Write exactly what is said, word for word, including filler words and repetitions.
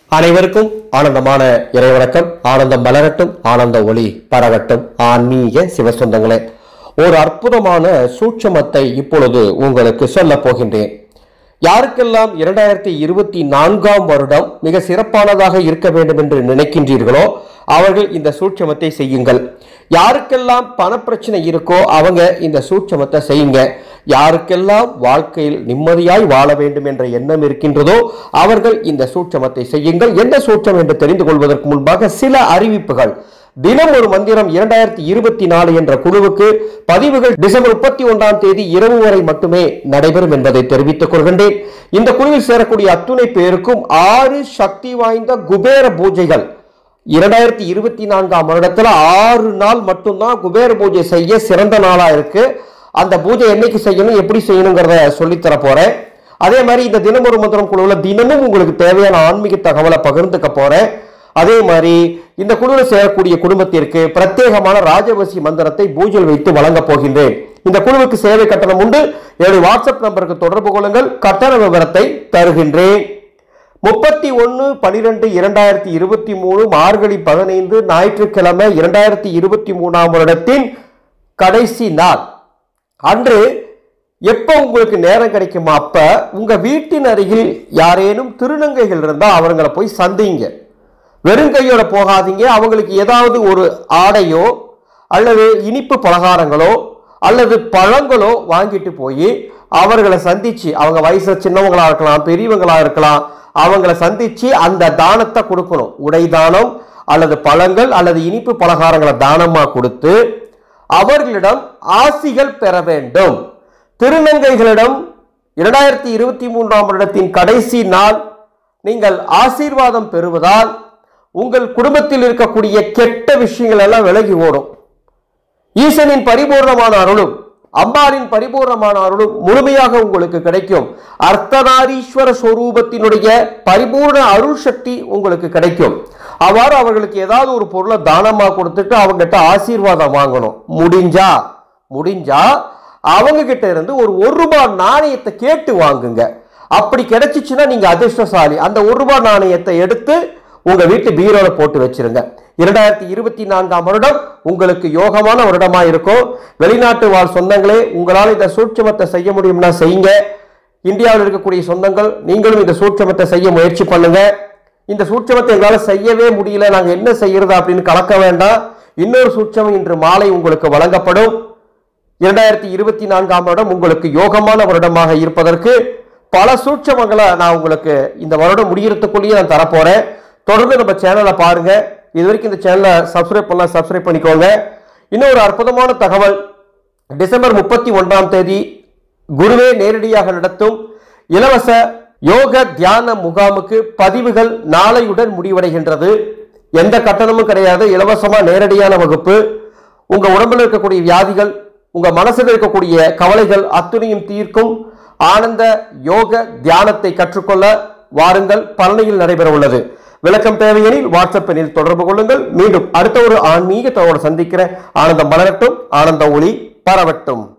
அனைவருக்கும் ஆனந்தமான இறைவணக்கம். ஆனந்தம் மலரட்டும், ஆனந்த ஒளி பரவட்டும். ஆன்மீக சிவசொந்தங்களே, ஒரு அற்புதமான சூட்சமத்தை இப்பொழுது உங்களுக்கு சொல்ல போகின்றேன். யாருக்கெல்லாம் இரண்டாயிரத்தி இருபத்தி நான்காம் வருடம் மிக சிறப்பானதாக இருக்க வேண்டும் என்று நினைக்கின்றீர்களோ அவர்கள் இந்த சூட்சமத்தை செய்யுங்கள். யாருக்கெல்லாம் பணப்பிரச்சனை இருக்கோ அவங்க இந்த சூட்சமத்தை செய்யுங்க. யாருக்கெல்லாம் வாழ்க்கையில் நிம்மதியாய் வாழ வேண்டும் என்ற எண்ணம் இருக்கின்றதோ அவர்கள் இந்த சூட்சமத்தை செய்யுங்கள். என்ன சூட்சம் என்று தெரிந்து கொள்வதற்கு முன்பாக சில அறிவிப்புகள். தினம் ஒரு மந்திரம் இரண்டாயிரத்தி இருபத்தி நாலு என்ற குழுவுக்கு பதிவுகள் டிசம்பர் முப்பத்தி ஒன்றாம் தேதி இரவு வரை மட்டுமே நடைபெறும் என்பதை தெரிவித்துக் கொள்கின்றேன். இந்த குழுவில் சேரக்கூடிய அத்துணை பேருக்கும் ஆறு சக்தி வாய்ந்த குபேர பூஜைகள் இரண்டாயிரத்தி இருபத்தி நான்காம் வருடத்துல ஆறு நாள் மட்டும்தான் குபேர பூஜை செய்ய சிறந்த நாளா இருக்கு. அந்த பூஜை என்னைக்கு செய்யணும், எப்படி செய்யணுங்கிறத சொல்லித்தர போறேன். அதே மாதிரி இந்த தினம் ஒரு மந்திரம் குழுவில் தினமும் உங்களுக்கு தேவையான ஆன்மீக தகவலை பகிர்ந்துக்க போறேன். அதே மாதிரி இந்த குழுவில் சேரக்கூடிய குடும்பத்திற்கு பிரத்யேகமான ராஜவசி மந்திரத்தை பூஜையில் வைத்து வழங்க போகின்றேன். இந்த குழுவுக்கு சேவை கட்டணம் உண்டு. என்னுடைய வாட்ஸ்அப் நம்பருக்கு தொடர்பு கொள்ளுங்கள். கட்டண விவரத்தை தருகின்றேன். முப்பத்தி ஒன்னு பனிரெண்டு இரண்டாயிரத்தி இருபத்தி மூணு மார்கழி பதினைந்து ஞாயிற்றுக்கிழமை இரண்டாயிரத்தி இருபத்தி மூணாம் வருடத்தின் கடைசி நாள் அன்று எப்ப உங்களுக்கு நேரம் கிடைக்குமா அப்ப உங்க வீட்டின் அருகில் யாரேனும் திருநங்கைகள் இருந்தா அவங்களை போய் சந்திங்க. வெறுங்கையோட போகாதீங்க. அவங்களுக்கு ஏதாவது ஒரு ஆடையோ அல்லது இனிப்பு பலகாரங்களோ அல்லது பழங்களோ வாங்கிட்டு போய் அவர்களை சந்திச்சு, அவங்க வயசு சின்னவங்களா இருக்கலாம், பெரியவங்களா இருக்கலாம், அவங்களை சந்திச்சு அந்த தானத்தை கொடுக்கணும். உடை தானம் அல்லது பழங்கள் அல்லது இனிப்பு பலகாரங்களை தானமா கொடுத்து அவர்களிடம் ஆசிகள் பெற வேண்டும். திருநங்கைகளிடம் இரண்டாயிரத்தி இருபத்தி மூன்றாம் வருடத்தின் கடைசி நாள் நீங்கள் ஆசீர்வாதம் பெறுவதால் உங்கள் குடும்பத்தில் இருக்கக்கூடிய கெட்ட விஷயங்கள் எல்லாம் விலகி ஓடும். ஈசனின் பரிபூர்ணமான அருளும் அம்பாளின் பரிபூர்ணமான அருளும் முழுமையாக உங்களுக்கு கிடைக்கும். அர்த்தநாரீஸ்வர ஸ்வரூபத்தினுடைய பரிபூர்ண அருள் சக்தி உங்களுக்கு கிடைக்கும். அவ்வாறு அவர்களுக்கு ஏதாவது ஒரு பொருளை தானமா கொடுத்துட்டு அவங்க கிட்ட ஆசீர்வாதம் வாங்கணும். முடிஞ்சா முடிஞ்சா அவங்க கிட்ட இருந்து ஒரு ஒரு ரூபாய் நாணயத்தை கேட்டு வாங்குங்க. அப்படி கிடைச்சிச்சுன்னா நீங்க அதிர்ஷ்டசாலி. அந்த ஒரு ரூபாய் நாணயத்தை எடுத்து உங்க வீட்டு பீரோல போட்டு வச்சிருங்க. இரண்டாயிரத்தி இருபத்தி நான்காம் வருடம் உங்களுக்கு யோகமான வருடமா இருக்கும். வெளிநாட்டு வாழ் சொந்தங்களே, உங்களால் இந்த சூட்சமத்தை செய்ய முடியும்னா செய்யுங்க. இந்தியாவில் இருக்கக்கூடிய சொந்தங்கள் நீங்களும் இந்த சூட்சமத்தை செய்ய முயற்சி பண்ணுங்க. இந்த சூட்சமத்தை எங்களால் செய்யவே முடியல, நாங்க என்ன செய்யறது அப்படின்னு கலக்க வேண்டாம். இன்னொரு சூட்சமம் இன்று மாலை உங்களுக்கு வழங்கப்படும். இரண்டாயிரத்தி இருபத்தி நான்காம் வருடம் உங்களுக்கு யோகமான வருடமாக இருப்பதற்கு பல சூட்சமங்களை நான் உங்களுக்கு இந்த வருடம் முடியறதுக்குள்ளேயே நான் தரப்போறேன். தொடர்ந்து நம்ம சேனலை பாருங்க. இது வரைக்கும் இந்த சேனலை சப்ஸ்கிரைப் பண்ணலாம், சப்ஸ்கிரைப் பண்ணிக்கோங்க. இன்னொரு அற்புதமான தகவல். டிசம்பர் முப்பத்தி ஒன்றாம் தேதி குருவே நேரடியாக நடத்தும் இலவச யோக தியான முகாமுக்கு பதிவுகள் நாளையுடன் முடிவடைகின்றது. எந்த கட்டணமும் கிடையாது. இலவசமா நேரடியான வகுப்பு. உங்க உடம்புல இருக்கக்கூடிய வியாதிகள், உங்க மனசில் இருக்கக்கூடிய கவலைகள் அத்துணையும் தீர்க்கும் ஆனந்த யோக தியானத்தை கற்றுக்கொள்ள வாருங்கள். பழனியில் நடைபெற உள்ளது. விளக்கம் தேவையெனில் வாட்ஸ்அப் எண்ணில் தொடர்பு கொள்ளுங்கள். மீண்டும் அடுத்த ஒரு ஆன்மீக தகவலை சந்திக்கிற. ஆனந்தம் மலரட்டும், ஆனந்த ஒளி பரவட்டும்.